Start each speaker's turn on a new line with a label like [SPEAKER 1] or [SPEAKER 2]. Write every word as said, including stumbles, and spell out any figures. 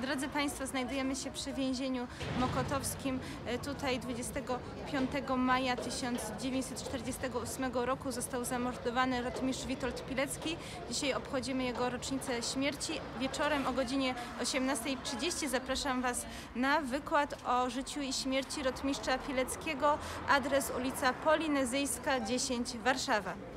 [SPEAKER 1] Drodzy Państwo, znajdujemy się przy więzieniu mokotowskim. Tutaj dwudziestego piątego maja tysiąc dziewięćset czterdziestego ósmego roku został zamordowany rotmistrz Witold Pilecki. Dzisiaj obchodzimy jego rocznicę śmierci. Wieczorem o godzinie osiemnastej trzydzieści zapraszam Was na wykład o życiu i śmierci rotmistrza Pileckiego. Adres ulica Polinezyjska dziesięć, Warszawa.